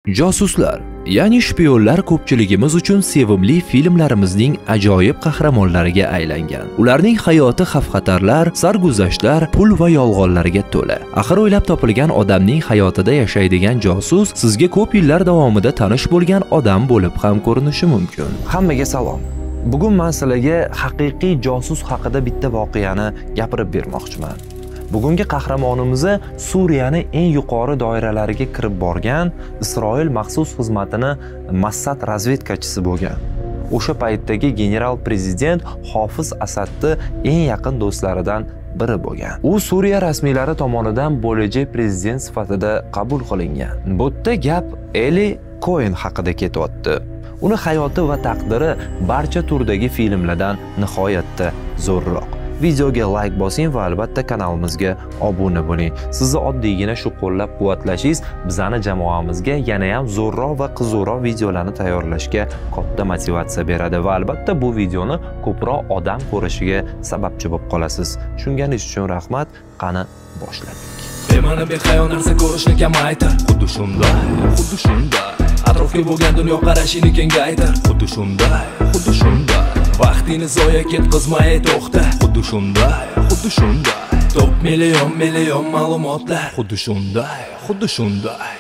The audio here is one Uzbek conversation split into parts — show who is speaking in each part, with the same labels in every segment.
Speaker 1: Josuslar, ya'ni shpiyonlar ko'pchiligimiz uchun sevimli filmlarimizning ajoyib qahramonlariga aylangan. Ularning hayoti xavf-xatarlar, sarguzashtlar, pul va yolg'onlarga to'la. Axir o'ylab topilgan odamning hayotida yashaydigan josus sizga ko'p yillar davomida tanish bo'lgan odam bo'lib ham ko'rinishi mumkin. Hammaga salom. Bugun men sizlarga haqiqiy josus haqida bitta voqeani gapirib bermoqchiman. Bugungi qahramonimiz Suriyani eng yuqori doiralariga kirib borgan Isroil maxsus xizmatini Mossad razvedkachisi bo'lgan. O'sha paytdagi general prezident Hofiz Asadning eng yaqin do'stlaridan biri bo'lgan. U Suriya rasmiylari tomonidan bo'lajak prezident sifatida qabul qilingan. Bu yerda gap Eli Cohen haqida ketyapti. Uni hayoti va taqdiri barcha turdagi filmlardan nihoyatda zo'rroq. Videoga like bosing va albatta kanalimizga obuna bo'ling. Sizni oddiygina shu qo'llab-quvvatlashingiz bizani jamoamizga yana ham zo'rroq va qiziqroq videolarni tayyorlashga katta motivatsiya beradi va albatta bu videoni ko'proq odam ko'rishiga sababchi bo'lib qolasiz. Tushunganingiz uchun rahmat. Qani boshladik.
Speaker 2: Bema'ni behayo narsa ko'rishni kamaytir. Xuddi shunday, xuddi shunday. Atrofga bo'lgan dunyo qarashini kengaytir. Xuddi shunday, xuddi shunday. Vaqtini zoya ketkazmay to'xta. Xuddi shunday, xuddi shunday. Top million ma'lumotlar. Xuddi shunday, xuddi shunday.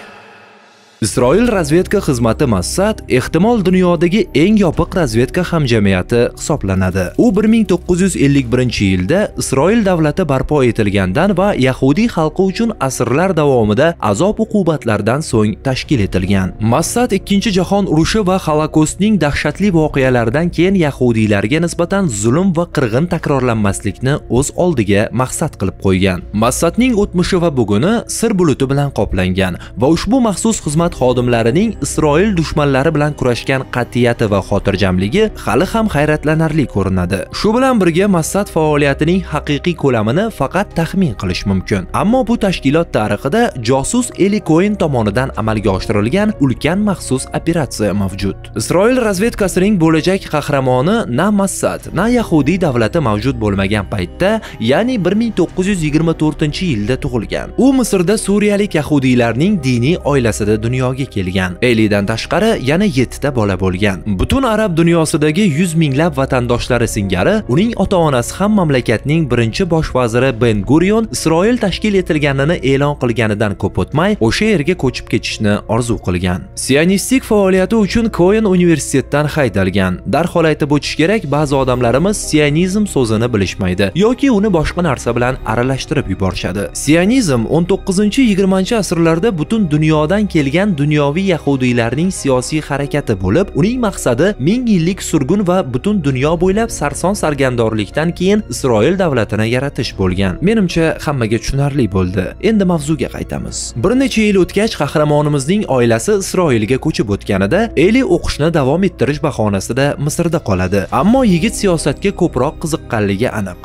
Speaker 1: Isroil razvedka xizmati Mossad ehtimol dunyodagi eng yopiq razvedka hamjamiyati hisoblanadi. U 1951-yilda Isroil davlati barpo etilgandan va Yahudiy xalqi uchun asrlar davomida azob-uqubatlardan so'ng tashkil etilgan. Mossad Ikkinchi jahon urushi va Holokostning dahshatli voqealaridan keyin Yahudiylarga nisbatan zulm va qirg'in takrorlanmaslikni o'z oldiga maqsad qilib qo'ygan. Mossadning o'tmishi va buguni sir buluti bilan qoplangan va ushbu maxsus xizmat xodimlarining Isroil dushmanlari bilan kurashgan qat'iyati va xotirjamligi hali ham hayratlanarli ko'rinadi. Shu bilan birga Mossad faoliyatining haqiqiy ko'lamini faqat taxmin qilish mumkin. Ammo bu tashkilot tarixida josus Eli Cohen tomonidan amalga oshirilgan ulkan maxsus operatsiya mavjud. Isroil razvedkasining bo'lajak qahramoni na Mossad, na Yahudiy davlati mavjud bo'lmagan paytda, ya'ni 1924-yilda tug'ilgan. U Misrda suriyalik yahudiylarning diniy oilasida dunyoga kelgan. Elidan tashqari yana 7 ta bola bo'lgan. Butun arab dunyosidagi 100 minglab vatandoshlari singari uning ota-onasi ham mamlakatning birinchi bosh vaziri Ben Gurion Isroil tashkil etilganini e'lon qilganidan ko'p o'tmay o'sha yerga ko'chib ketishni orzu qilgan. Sionistik faoliyati uchun Cohen universitetdan haydalgan. Darhol aytib o'tish kerak, ba'zi odamlarimiz sionizm so'zini bilishmaydi yoki uni boshqa narsa bilan aralashtirib yuborishadi. Sionizm 19-20-asrlarda butun dunyodan kelgan dunyoviy yahudiylarning siyosiy harakati bo'lib, uning maqsadi 1000 yillik surgun va butun dunyo bo'ylab sarson sargardorlikdan keyin Isroil davlatini yaratish bo'lgan. Menimcha hammaga tushunarli bo'ldi. Endi mavzuga qaytamiz. Bir necha yil o'tgach qahramonimizning oilasi Isroilga ko'chib o'tganida Eli o'qishni davom ettirish bahonasida Misrda qoladi. Ammo yigit siyosatga ko'proq qiziqqanligi aniq.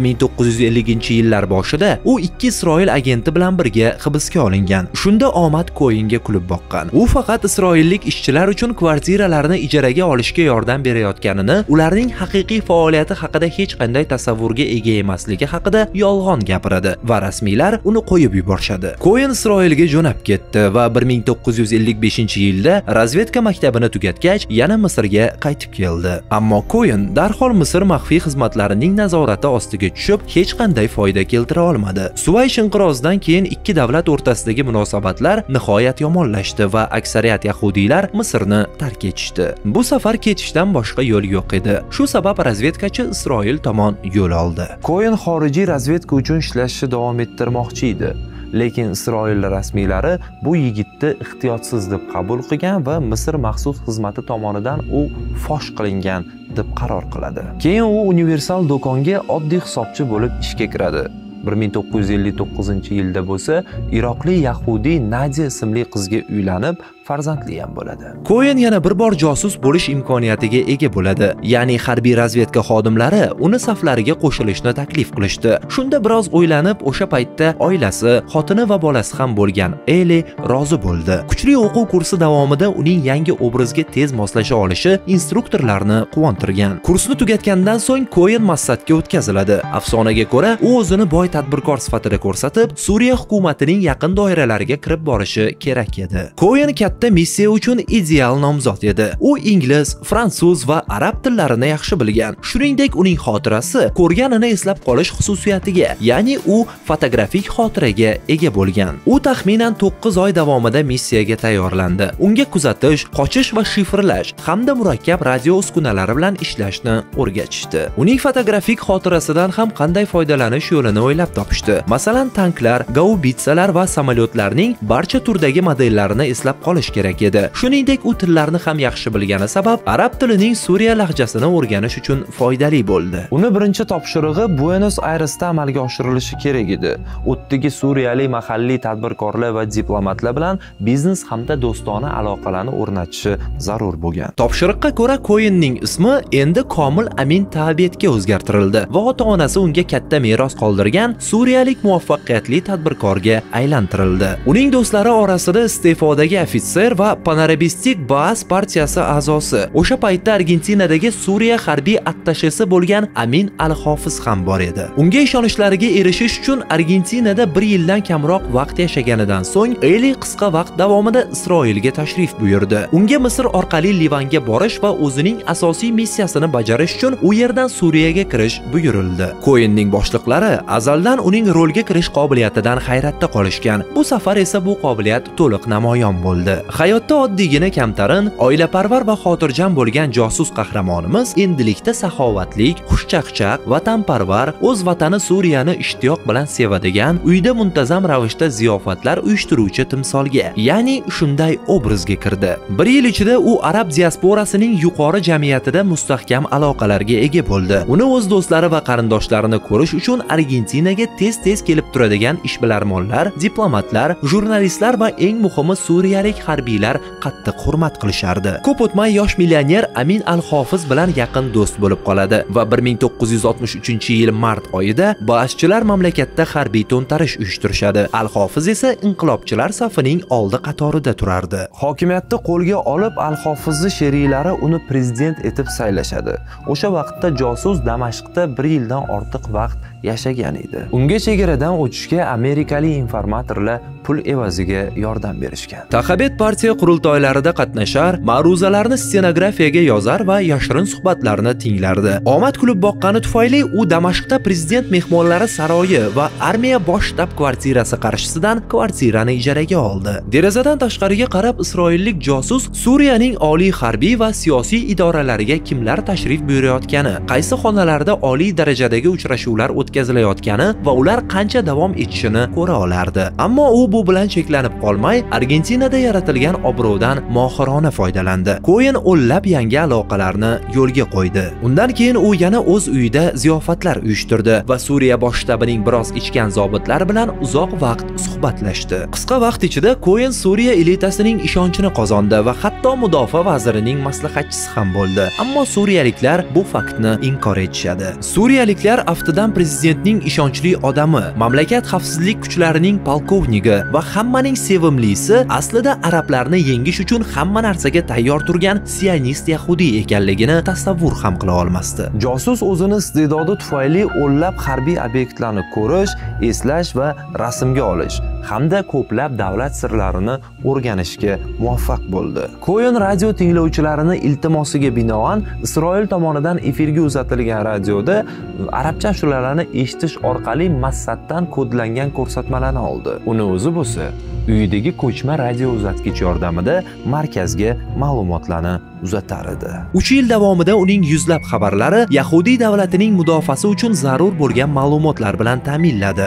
Speaker 1: 1950-yillar boshida u ikki Isroil agenti bilan birga hibsga olingan. Shunda omad Cohenga kulib boqqan. U faqat isroillik ishchilar uchun kvartiralarni ijaraga olishga yordam berayotganini, ularning haqiqiy faoliyati haqida hech qanday tasavvurga ega emasligi haqida yolg'on gapiradi va rasmiylar uni qo'yib yuborishadi. Cohen Isroilga jo'nab ketdi va 1955-yilda razvedka maktabini tugatgach, yana Misrga qaytib keldi. Ammo Cohen darhol Misr maxfiy xizmatlarining nazorati ostiga tushib, hech qanday foyda keltira olmadi. Suvaysh inqirozidan keyin ikki davlat o'rtasidagi munosabatlar nihoyat yomonlashdi va aksariyat yahudiylar Misrni tark etishdi. Bu safar ketishdan boshqa yo'l yo'q edi. Shu sabab razvedkachi Isroil tomon yo'l oldi. Cohen xorijiy razvedka uchun ishlashni davom ettirmoqchi edi. Lekin Isroil rasmiylari bu yigitni ehtiyotsiz deb qabul qilgan va Misr maxsus xizmati tomonidan u fosh qilingan deb qaror qiladi. Keyin u universal do'konga oddiy hisobchi bo'lib ishga kiradi. 1959-yilda bo'lsa, Iroqli Yahudiy Nadia ismli qizga uylanib, farzandli ham bo'ladi. Cohen yana bir bor josus bo'lish imkoniyatiga ega bo'ladi. Ya'ni harbiy razvedka xodimlari uni saflariga qo'shilishni taklif qilishdi. Shunda biroz o'ylanib, o'sha paytda oilasi, xotini va bolasi ham bo'lgan Eli rozi bo'ldi. Kuchli o'quv kursi davomida uning yangi obrazga tez moslasha olishi instruktorlarni quvontirgan. Kursni tugatgandan so'ng Cohen Mossadga o'tkaziladi. Afsonaga ko'ra, u o'zini boy tadbirkor sifatida ko'rsatib, Suriya hukumatining yaqin doiralariga kirib borishi kerak edi. Cohen katta katta missiya uchun ideal nomzod edi. U ingliz, fransuz va arab tillarini yaxshi bilgan. Shuningdek, uning xotirasi ko'rganini eslab qolish xususiyatiga, ya'ni u fotografik xotiraga ega bo'lgan. U taxminan 9 oy davomida missiyaga tayyorlandi. Unga kuzatish, qochish va shifrlash hamda murakkab radio uskunalari bilan ishlashni o'rgatishdi. Uning fotografik xotirasidan ham qanday foydalanish yo'lini o'ylab topishdi. Masalan, tanklar, gaubitsalar va samolyotlarning barcha turdagi modellarini eslab qolish kerak edi. Shuningdek, u tillarni ham yaxshi bilgani sabab arab tilining Suriya lahjasini o'rganish uchun foydali bo'ldi. Uni birinchi topshirig'i Buenos Airesda amalga oshirilishi kerak edi. O'tdagi suriyalik mahalliy tadbirkorlar va diplomatlar bilan biznes hamda do'stona aloqalarni o'rnatishi zarur bo'lgan. Topshiriqqa ko'ra Koenning ismi endi Komil Amin Tabetga o'zgartirildi va ota-onasi unga katta meros qoldirgan suriyalik muvaffaqiyatli tadbirkorga aylantirildi. Uning do'stlari orasida iste'fodagi ofitser va Panarabistik Baas partiyasi a'zosi, o'sha paytda Argentinadagi Suriya harbiy attashesi bo'lgan Amin al-Hofiz ham bor edi. Unga ishonishlariga erishish uchun Argentinada 1 yildan kamroq vaqt yashaganidan so'ng Eli qisqa vaqt davomida Isroilga tashrif buyurdi. Unga Misr orqali Livanga borish va o'zining asosiy missiyasini bajarish uchun u yerdan Suriyaga kirish buyurildi. Koenning boshliqlari azaldan uning rolga kirish qobiliyatidan hayratda qolishgan. Bu safar esa bu qobiliyat to'liq namoyon bo'ldi. Hayotda oddiygina kamtarin, oilaparvar va xotirjam bo'lgan josus qahramonimiz endilikda saxovatlik, xushchaqchaq, vatanparvar, o'z vatani Suriyani ishtiyoq bilan sevadigan, uyda muntazam ravishda ziyofatlar uyushtiruvchi timsolga, ya'ni shunday obrazga kirdi. 1 yil ichida u arab diasporasining yuqori jamiyatida mustahkam aloqalarga ega bo'ldi. Uni o'z do'stlari va qarindoshlarini ko'rish uchun Argentinaga tez-tez kelib turadigan ishbilarmonlar, diplomatlar, jurnalistlar va eng muhimi suriyalik harbiylar qattiq hurmat qilishardi. Ko'p o'tmay yosh millioner Amin al-Hofiz bilan yaqin do'st bo'lib qoladi va 1963-yil mart oyida Baaschilar mamlakatda harbiy to'ntarish uyushtirishadi. Al-Hofiz esa inqilobchilar safining oldi qatorida turardi. Hokimiyatni qo'lga olib, Al-Hofizni sheriklari uni prezident etib saylashadi. O'sha vaqtda josus Damashqda 1 yildan ortiq vaqt yashagan edi. Unga chegaradan o'tishga amerikalik informatorlar pul evaziga yordam berishgan. Taxabet partiya qurultoylarida qatnashar, ma'ruzalarni stenografiyaga yozar va yashirin suhbatlarni tinglardi. Omad kulib boqqani tufayli u Damashqda prezident mehmonlari saroyi va armiya bosh shtab kvartirasi qarshisidan kvartirani ijaraga oldi. Derazadan tashqariga qarab isroillik josus Suriyaning oliy harbiy va siyosiy idoralariga kimlar tashrif buyurayotgani, qaysi xonalarda oliy darajadagi uchrashuvlar o'tkazilayotgani va ular qancha davom etishini ko'ra olardi. Ammo u bu bilan cheklanib qolmay, Argentinada yaratilgan obro'dan mohirona foydalandi. Koen o'nlab yangi aloqalarni yo'lga qo'ydi. Undan keyin u yana o'z uyida ziyofatlar uyushtirdi va Suriya bosh shtabining biroz ichgan zobitlar bilan uzoq vaqt suhbatlashdi. Qisqa vaqt ichida Koen Suriya elitasining ishonchini qozondi va hatto mudofaa vazirining maslahatchisi ham bo'ldi. Ammo suriyaliklar bu faktni inkor etishadi. Suriyaliklar aftidan prezidentning ishonchli odami, mamlakat xavfsizlik kuchlarining polkovniki va hammaning sevimlisi aslida arablarni yengish uchun hamma narsaga tayyor turgan sionist yahudiy ekanligini tasavvur ham qila olmasdi. Josus o'zini iste'dodi tufayli o'nlab harbiy obyektlarni ko'rish, eslash va rasmga olish hamda ko'plab davlat sirlarini o'rganishga muvaffaq bo'ldi. Koen radio tinglovchilarini iltimosiga binoan Isroil tomonidan efirga uzatilgan radioda arabcha ashulalarni eshitish orqali Massaddan kodlangan ko'rsatmalarni oldi. Uni o'zi bo'lsa uyidagi ko'chma radio uzatgich yordamida markazga ma'lumotlarni uzatar edi. 3 yil davomida uning yuzlab xabarlari Yahudiy davlatining mudofaasi uchun zarur bo'lgan ma'lumotlar bilan ta'minladi.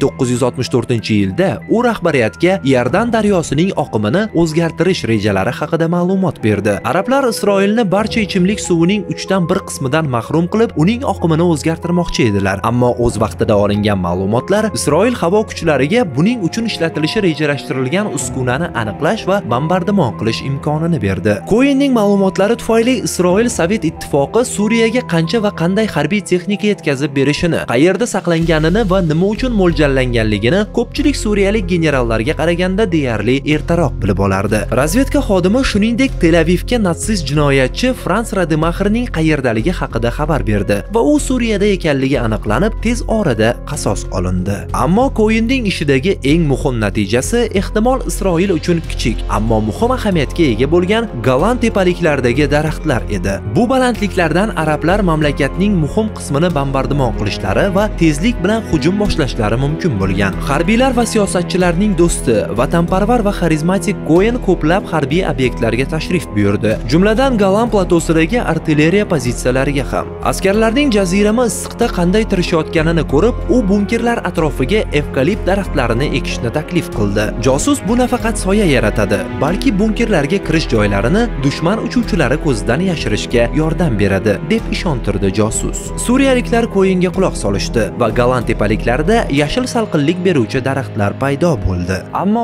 Speaker 1: 1964-yilda u rahbariyatga Iordan daryosining oqimini o'zgartirish rejalari haqida ma'lumot berdi. Arablar Isroilni barcha ichimlik suvining 3dan 1 qismidan mahrum qilib, uning oqimini o'zgartirmoqchi edilar. Ammo o'z vaqtida olingan ma'lumotlar Isroil havo kuchlariga buning uchun ishlatilishi rejalashtirilgan uskunani aniqlash va bombardimon qilish imkonini berdi. Koenning ma'lumotlari tufayli Isroil Sovet ittifoqi Suriyaga qancha va qanday harbiy texnika yetkazib berishini, qayerda saqlanganini va nima uchun mo'ljallanganligini ko'pchilik suriyalik generallarga qaraganda deyarli ertaroq bilib olardi. Razvedka xodimi shuningdek Tel Avivga natsist jinoyatchi Frans Rademacherning qayerdaligi haqida xabar berdi va u Suriyada ekanligi aniqlanib, tez orada qasos olindi. Ammo Koenning ishidagi eng muhim natijasi ehtimol Isroil uchun kichik, ammo muhim ahamiyatga ega bo'lgan Golan tepaliklardagi daraxtlar edi. Bu balandliklardan arablar mamlakatning muhim qismini bombardimon qilishlari va tezlik bilan hujum boshlashlari mumkin bo'lgan. Harbiylar va siyosatchilarning do'sti, vatanparvar va xarizmatik Koen ko'plab harbiy obyektlarga tashrif buyurdi, jumladan Golan platosidagi artilleriya pozitsiyalariga ham. Askarlarning jazirama issiqda qanday tirishayotganini ko'rib, u bunkerlar atrofiga evkalipt daraxtlarini ekishni taklif qildi. Josus bu nafaqat soya yaratadi, balki bunkerlarga kirish joylarini dushman uchuvchilari ko'zidan yashirishga yordam beradi, deb ishontirdi josus. Suriyaliklar Koenga quloq solishdi va Golan tepaliklarida yashil salqinlik beruvchi daraxtlar paydo bo'ldi. Ammo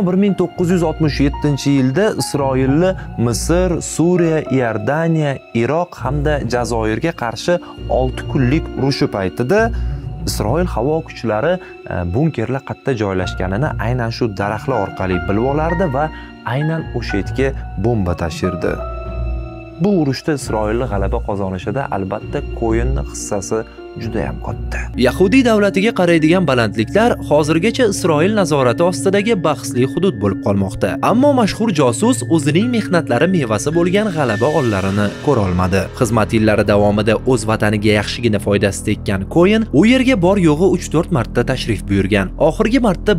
Speaker 1: 1967-yilda Isroilli Misr, Suriya, Iordaniya, Iroq hamda Jazoirga qarshi 6 kunlik urushi paytida Isroil havo kuchlari bunkerlar qayerda joylashganini aynan shu daraxtlar orqali bilib olardi va aynan o'sha yerga bomba tashirdi. Bu urushda Isroilning g'alaba qozonishida albatta Koenning hissasi juda ham katta. Yahudiy davlatiga qaraydigan balandliklar hozirgacha Isroil nazorati ostidagi bahsli hudud bo'lib qolmoqda. Ammo mashhur josus o'zining mehnatlari mevasi bo'lgan g'alaba onlarini ko'ra olmadi. Xizmat yillari davomida o'z vataniga yaxshigina foydasi tekkan Koen u yerga bor yo'g'i 3-4 marta tashrif buyurgan. Oxirgi marta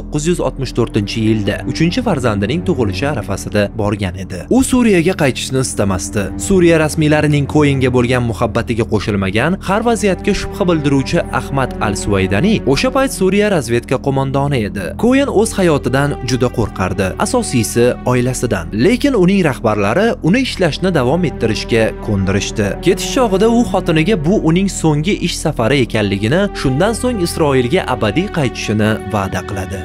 Speaker 1: 1964-yilda 3-farzandining tug'ilishi arafasida borgan edi. U Suriyaga qaytishni istamasdi. Suriya rasmiylarining Koenga bo'lgan muhabbatiga qo'shilmagan, har vaziyatga shubha bildiruvchi Ahmad al-Suvaydani o'sha payt Suriya razvedka qo'mondoni edi. Koen o'z hayotidan juda qo'rqardi, asosiysi oilasidan. Lekin uning rahbarlari uni ishlashni davom ettirishga ko'ndirishdi. Ketish chog'ida u xotiniga bu uning so'nggi ish safari ekanligini, shundan so'ng Isroilga abadiy qaytishini va'da qiladi.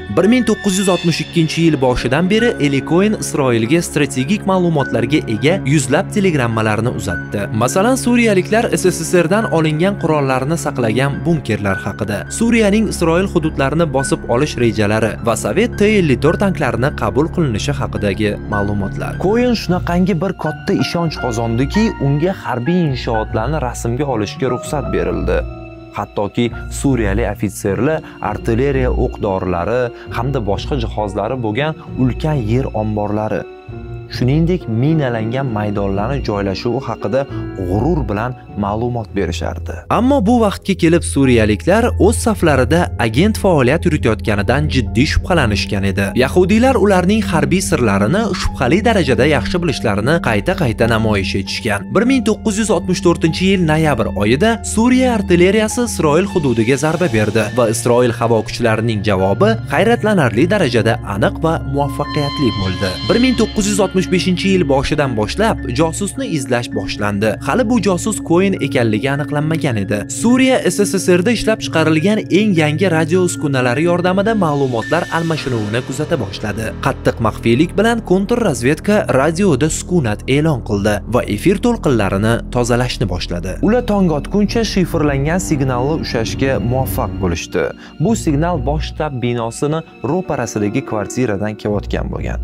Speaker 1: 1962-yil boshidan beri Eli Koen Isroilga strategik ma'lumotlarga ega yuzlab telegrammalarni uzatdi. Masalan, suriyaliklar SSSRdan olingan qurollarni saqlagan bunkerlar haqida, Suriyaning Isroil hududlarini bosib olish rejalari va Sovet T-54 tanklarini qabul qilinishi haqidagi ma'lumotlar. Koen shunaqangi bir katta ishonch qozondiki, unga harbiy inshootlarni rasmga olishga ruxsat berildi. Hattoki suriyalik ofitserlar artilleriya o'q-dorilari hamda boshqa jihozlari bo'lgan ulkan yer omborlari, shuningdek minalangan maydonlarni joylashuvi haqida g'urur bilan ma'lumot berishardi. Ammo bu vaqtga kelib suriyaliklar o'z saflarida agent faoliyat yuritayotganidan jiddiy shubhalanishgan edi. Yahudiylar ularning harbiy sirlarini shubhali darajada yaxshi bilishlarini qayta-qayta namoyish etishgan. 1964-yil noyabr oyida Suriya artilleriyasi Isroil hududiga zarba berdi va Isroil havo kuchlarining javobi hayratlanarli darajada aniq va muvaffaqiyatli bo'ldi. 1965-yil boshidan boshlab josusni izlash boshlandi. Hali bu josus Koen ekanligi aniqlanmagan edi. Suriya SSSRda ishlab chiqarilgan eng yangi radio uskunalari yordamida ma'lumotlar almashinuvini kuzata boshladi. Qattiq maxfiylik bilan kontrrazvedka radioda sukunat e'lon qildi va efir to'lqinlarini tozalashni boshladi. Ular tong otguncha shifrlangan signalni ushashga muvaffaq bo'lishdi. Bu signal bosh shtab binosini ro'parasidagi kvartiradan kelayotgan bo'lgan.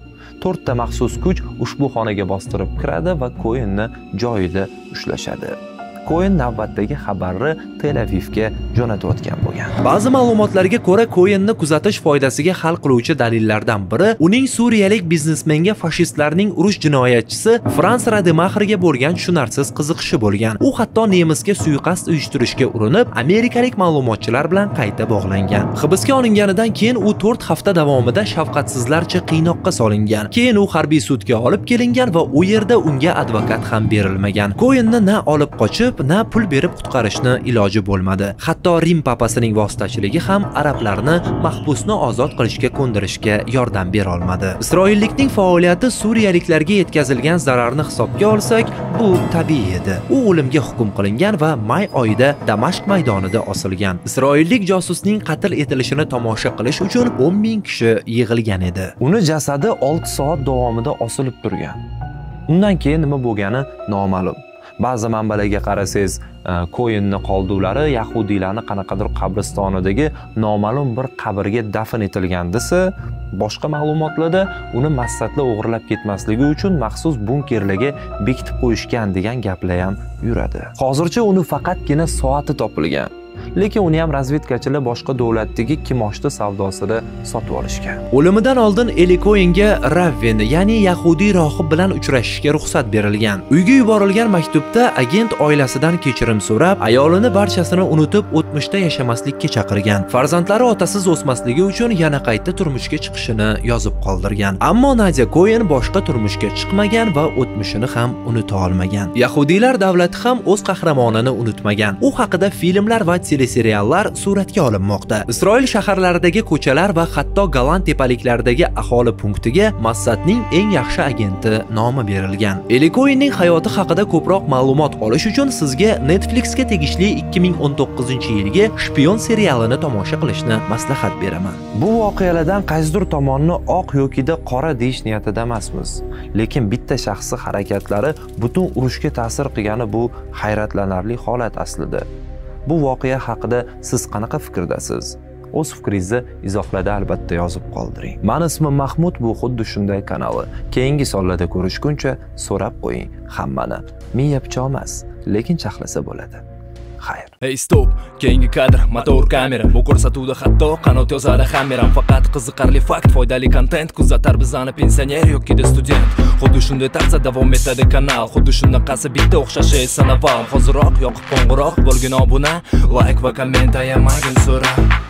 Speaker 1: 4 ta maxsus kuch ushbu xonaga bostirib kiradi va Koenni joyida ushlashadi. Koen navbatdagi xabarni Tel Avivga jo'natayotgan bo'lgan. Ba'zi ma'lumotlarga ko'ra, Koenni kuzatish foydasiga hal qiluvchi dalillardan biri uning suriyalik biznesmenga fashistlarning urush jinoyatchisi Frans Rademacherga bo'lgan tushunarsiz qiziqishi bo'lgan. U hatto nemisga suiqasd uyushtirishga urinib, amerikalik ma'lumotchilar bilan qayta bog'langan. Hibsga olinganidan keyin u 4 hafta davomida shafqatsizlarcha qiynoqqa solingan. Keyin u harbiy sudga olib kelingan va u yerda unga advokat ham berilmagan. Koenni na olib qochib, na pul berib qutqarishni iloji bo'lmadi. Hatto Rim papasining vositachiligi ham arablarni mahbusni ozod qilishga ko'ndirishga yordam bera olmadi. Isroillikning faoliyati suriyaliklarga yetkazilgan zararni hisobga olsak, bu tabiiy edi. U o'limga hukm qilingan va may oyida Damashq maydonida osilgan. Isroillik josusning qatl etilishini tomosha qilish uchun 10,000 kishi yig'ilgan edi. Uni jasadi 6 soat davomida osilib turgan. Undan keyin nima bo'lgani noma'lum. Ba'zi manbalarga qarasangiz, Koenni qolduvlari yahudiylarning qanaqadir qabristonidagi noma'lum bir qabrga dafn etilgan desa, boshqa ma'lumotlarda uni maqsadla o'g'irlab ketmasligi uchun maxsus bunkerlarga bekitib qo'yishgan degan gaplar ham yuradi. Hozircha uni faqatgina soati topilgan.
Speaker 3: lekin uni ham razvedkachilar boshqa davlatdagi kimoshdi savdosida sotib olishgan.
Speaker 1: O'limidan oldin Eli Koenga Ravven, ya'ni yahudiy rohib bilan uchrashishga ruxsat berilgan. Uyga yuborilgan maktubda agent oilasidan kechirim so'rab, ayolini barchasini unutib o'tmishda yashamaslikka chaqirgan. Farzandlari otasiz o'smasligi uchun yana qayta turmushga chiqishini yozib qoldirgan. Ammo Nadya Koen boshqa turmushga chiqmagan va o'tmishini ham unuta olmagan. Yahudiylar davlati ham o'z qahramonini unutmagan. U haqida filmlar va teleseriallar suratga olinmoqda. Isroil shaharlaridagi ko'chalar va hatto Golan tepaliklaridagi aholi punktiga Mossadning eng yaxshi agenti nomi berilgan. Eli Koenning hayoti haqida ko'proq ma'lumot olish uchun sizga Netflixga tegishli 2019-yilgi Shpion serialini tomosha qilishni maslahat beraman.
Speaker 3: Bu voqealardan qaysidir tomonni oq yoki qora deyish niyatida emasmiz, lekin bitta shaxsning harakatlari butun urushga ta'sir qilgani bu hayratlanarli holat aslida. Bu voqea haqida siz qanaqa fikrdasiz? O'z fikringizni izohlarda albatta yozib qoldiring. Men ismim Mahmud, bu xuddi shunday kanali. Keyingi sonlarda ko'rishguncha so'rab qo'ying hammani. Miya pichoq emas, lekin chaqlasa bo'ladi. Xayr.
Speaker 2: Hey stop, keyingi kadr, motor kamera. Bu ko'rsatuvda hatto qanot yozadi hammeram. Faqat qiziqarli fakt, foydali kontent kuzatar bizani pensioner yoki student. Xuddi shunday tarzda davom etadi kanal. Xuddi shunaqasi bitta o'xshashi sanavam. Hoziroq yoqib qo'ng'iroq bo'lgin obuna, like va komment ayamagin so'ra.